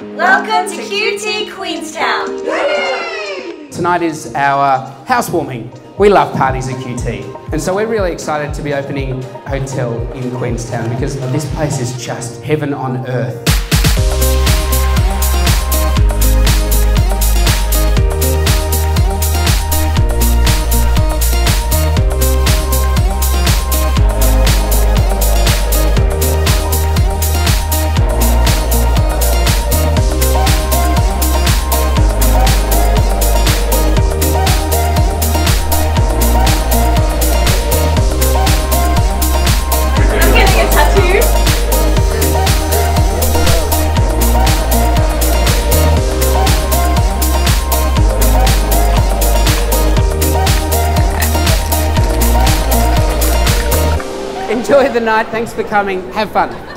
Welcome to QT Queenstown. Tonight is our housewarming. We love parties at QT, and so we're really excited to be opening a hotel in Queenstown because this place is just heaven on earth. Enjoy the night, thanks for coming, have fun.